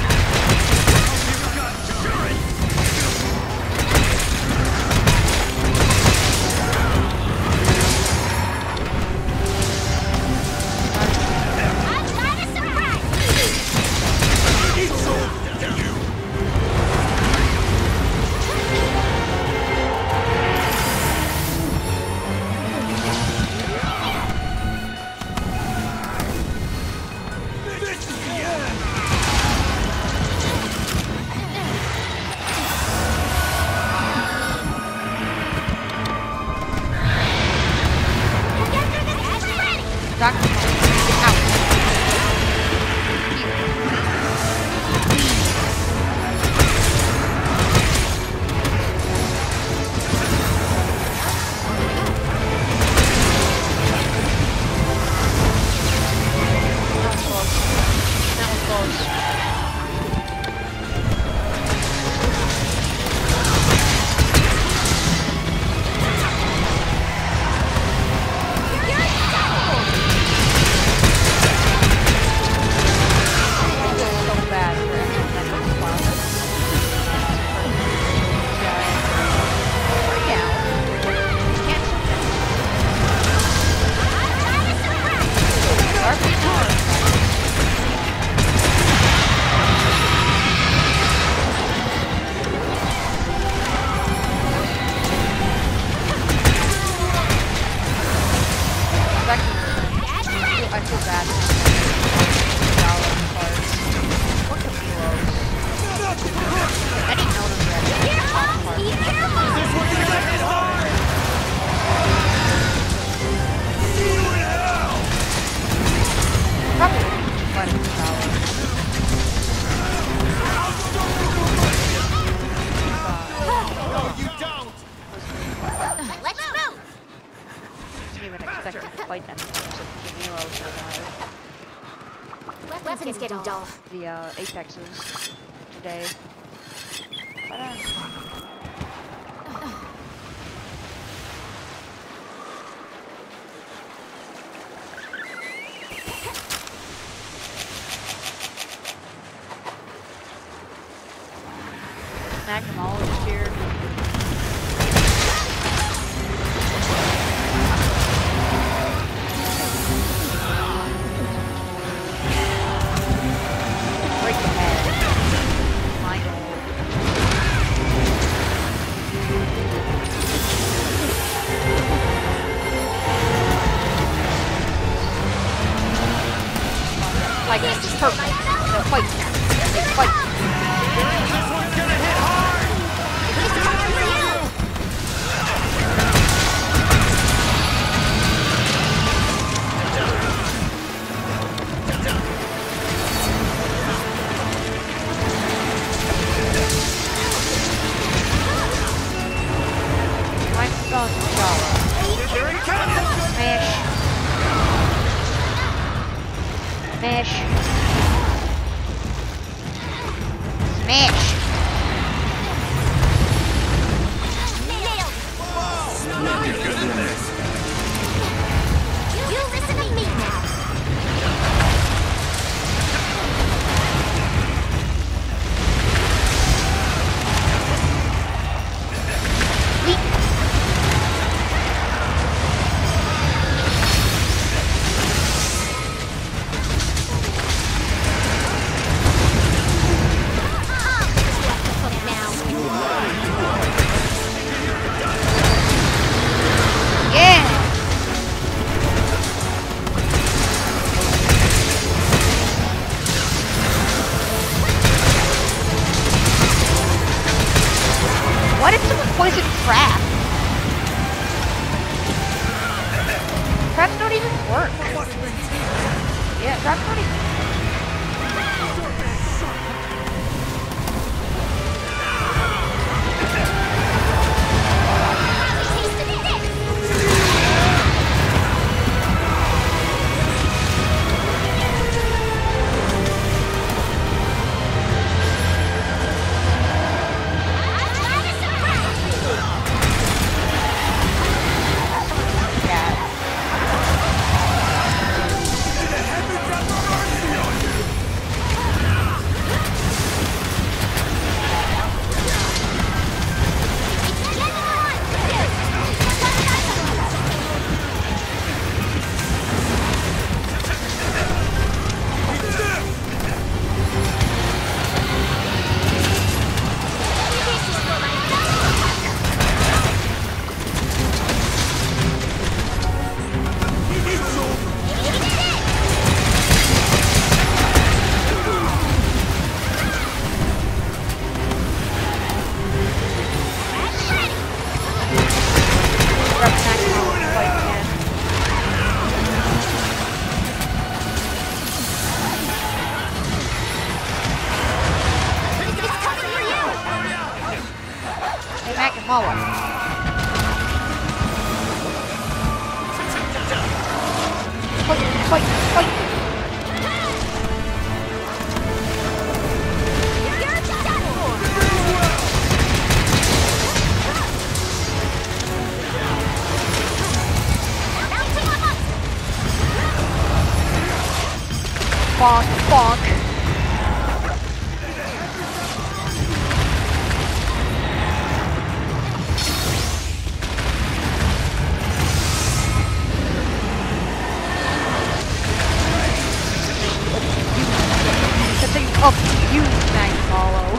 I've got a surprise. Doctor, get out. That was close. So bad for everyone that comes along. Yeah. Can't I feel bad. What the blows? I didn't notice that. Be careful. Probably fighting the tower. Let's move. Didn't even expect to fight them. Weapons getting dull. The Apexes today. But, Magnumologist here. Break the head. Mind old. Like, it's just perfect. No, fight. Fight. This one's gonna hit hard! This is all for you. Smash. Smash. You listen to me now. Yeah. Why did someone poison Trap? Traps don't even work. Yeah, traps don't even. Mala. Fight, fight. Bonk, bonk. Up you, Night Hollow.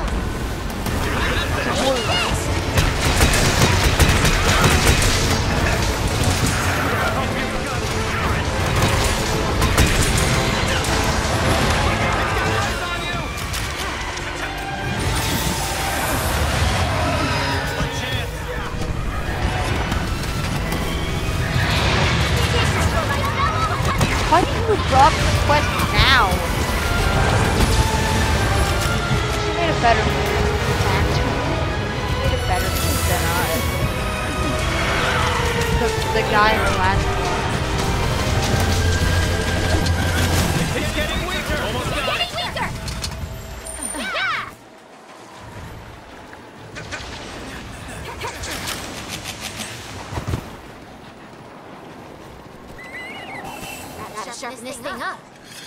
Why do you drop the quest now? Better move. Made a better move than us. The guy in the last one. It's getting weaker! Almost done! Getting weaker! Yeah! That'll sharpen this thing up.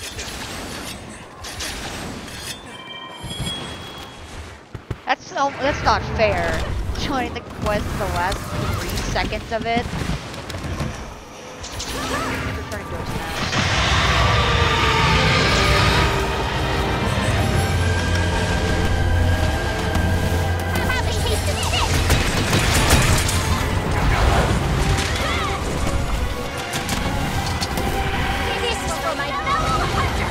That's not fair. Joining the quest the last 3 seconds of it. Returning to us now. Have a taste of this! This is for my fellow hunter!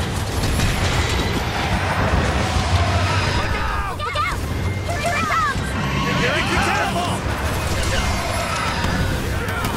Look out! Here it comes! Be careful!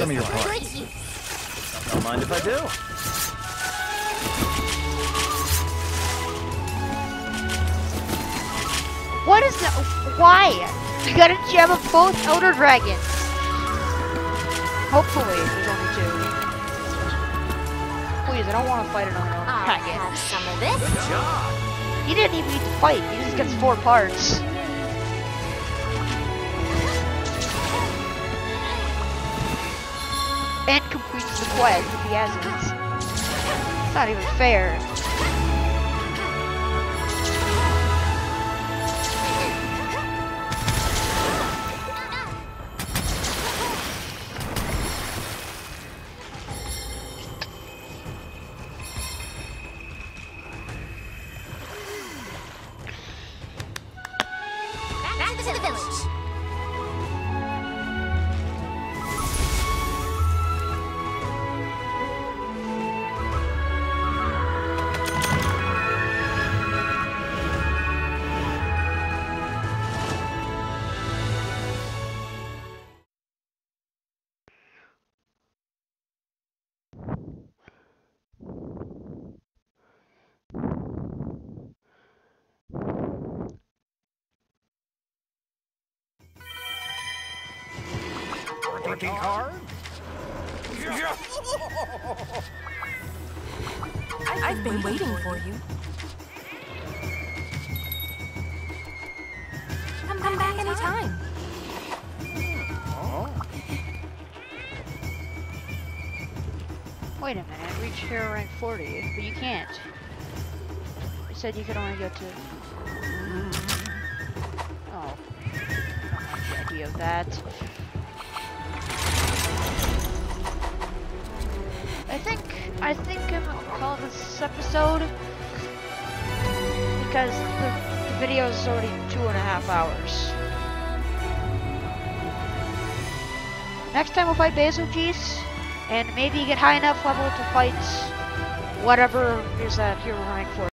some of your parts. Good use. Don't mind if I do. What is that? Why? You gotta jam up both Elder Dragons. Hopefully, there's only 2. Please, I don't want to fight another Elder I'll Dragon. have some of this. Good job. He didn't even need to fight. He just gets 4 parts. And completes the quest if he hasn't. It's not even fair. Back to the village. Working hard? I've been waiting for you. Come back anytime. Wait a minute, reach hero rank 40, but you can't. You said you could only go to... Oh. I don't like the idea of that. I think I'm gonna call this episode because the video is already 2.5 hours. Next time we'll fight Betelgeuse, and maybe get high enough level to fight whatever is at hero rank 40.